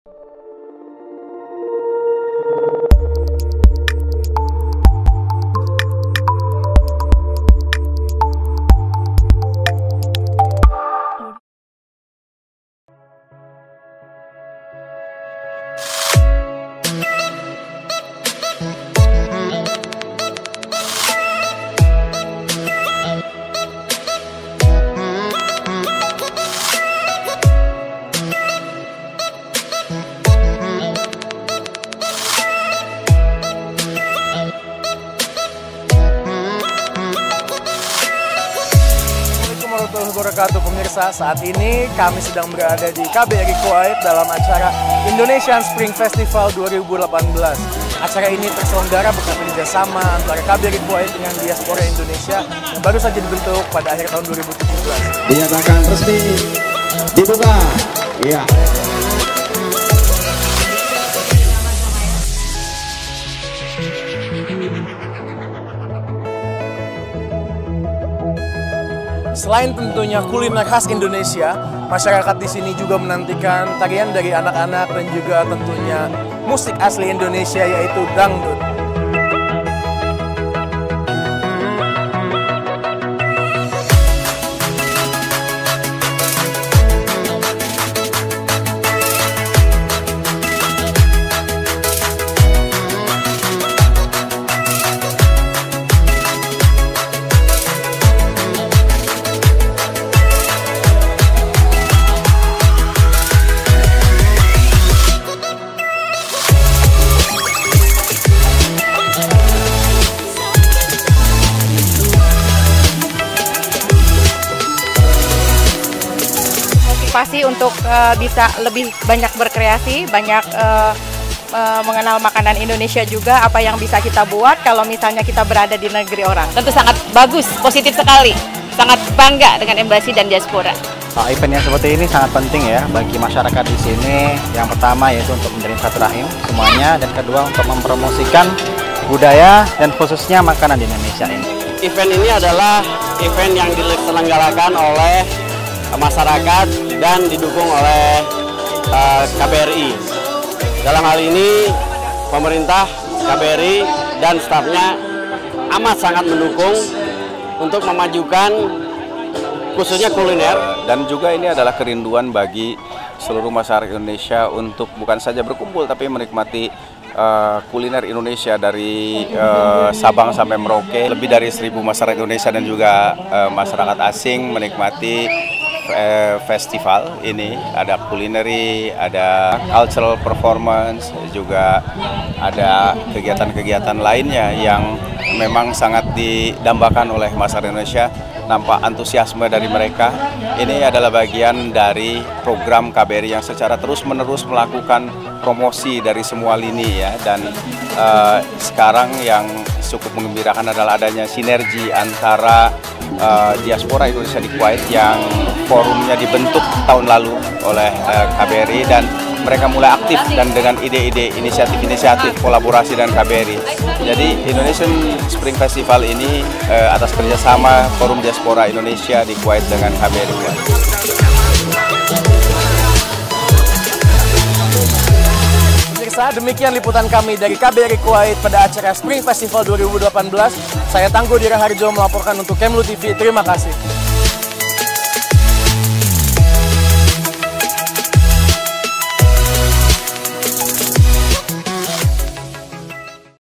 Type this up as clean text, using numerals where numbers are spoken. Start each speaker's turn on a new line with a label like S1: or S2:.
S1: Wabarakatuh pemirsa, saat ini kami sedang berada di KBRI Kuwait dalam acara Indonesian Spring Festival 2018. Acara ini terselenggara berkat kerjasama antara KBRI Kuwait dengan diaspora Indonesia yang baru saja dibentuk pada akhir tahun 2017.
S2: Dinyatakan resmi dibuka. Iya.
S1: Selain tentunya kuliner khas Indonesia, masyarakat di sini juga menantikan tarian dari anak-anak dan juga tentunya musik asli Indonesia yaitu dangdut.
S3: Motivasi untuk bisa lebih banyak berkreasi, banyak mengenal makanan Indonesia juga, apa yang bisa kita buat kalau misalnya kita berada di negeri orang.
S4: Tentu sangat bagus, positif sekali, sangat bangga dengan Embasi dan diaspora.
S5: Event yang seperti ini sangat penting ya bagi masyarakat di sini. Yang pertama yaitu untuk menjalin silaturahim semuanya, dan kedua untuk mempromosikan budaya dan khususnya makanan di Indonesia ini.
S6: Event ini adalah event yang diselenggarakan oleh masyarakat dan didukung oleh KBRI. Dalam hal ini pemerintah, KBRI dan stafnya amat sangat mendukung untuk memajukan khususnya kuliner.
S7: Dan juga ini adalah kerinduan bagi seluruh masyarakat Indonesia untuk bukan saja berkumpul tapi menikmati kuliner Indonesia dari Sabang sampai Merauke. Lebih dari 1.000 masyarakat Indonesia dan juga masyarakat asing menikmati festival ini. Ada kulineri, ada cultural performance, juga ada kegiatan-kegiatan lainnya yang memang sangat didambakan oleh masyarakat Indonesia. Nampak antusiasme dari mereka. Ini adalah bagian dari program KBRI yang secara terus-menerus melakukan promosi dari semua lini ya. Dan sekarang yang cukup menggembirakan adalah adanya sinergi antara diaspora Indonesia di Kuwait yang forumnya dibentuk tahun lalu oleh KBRI, dan mereka mulai aktif dan dengan ide-ide inisiatif kolaborasi dengan KBRI. Jadi Indonesian Spring Festival ini atas kerjasama Forum Diaspora Indonesia di Kuwait dengan KBRI Kuwait.
S1: Pemirsa, demikian liputan kami dari KBRI Kuwait pada acara Spring Festival 2018. Saya Tangguh Diraharjo melaporkan untuk Kemlu TV. Terima kasih.